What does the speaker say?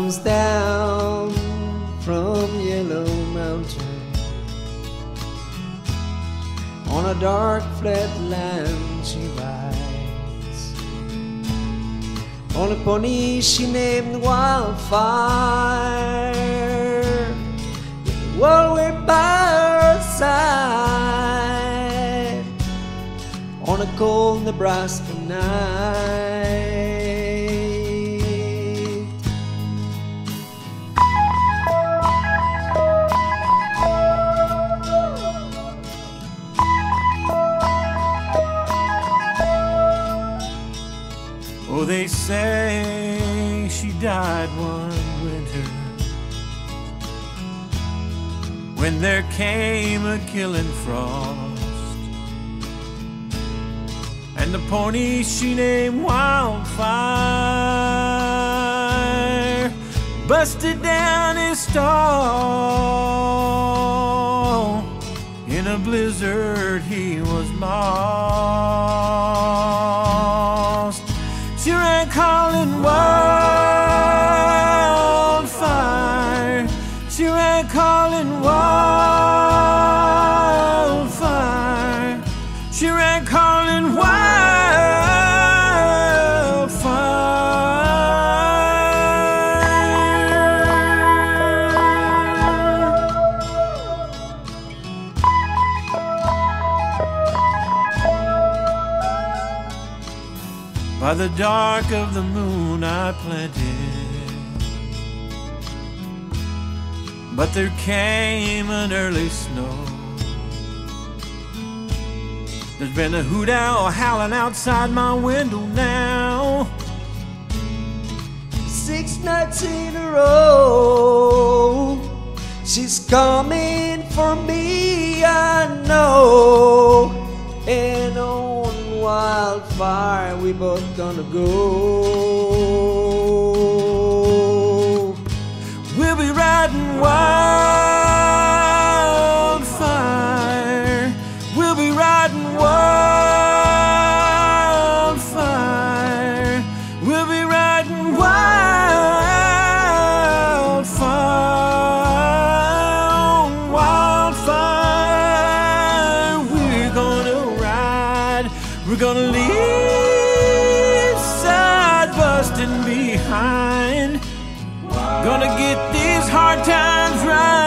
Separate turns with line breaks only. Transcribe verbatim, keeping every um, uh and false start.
comes down from Yellow Mountain on a dark flat land she rides on a pony she named Wildfire, with the world way by her side on a cold Nebraska night.
Oh, they say she died one winter when there came a killing frost, and the pony she named Wildfire busted down his stall. In a blizzard he was lost. She ran calling wildfire. She ran calling wildfire. She ran calling by the dark of the moon I planted, but there came an early snow. There's been a hoot owl howling outside my window now,
six nights in a row. She's coming for me, I know, and on Wildfire we both gonna go.
We'll be riding wildfire. We'll be riding wildfire. We'll be riding wildfire. Wildfire. We're gonna ride. We're gonna leave side busting behind. Gonna get these hard times right.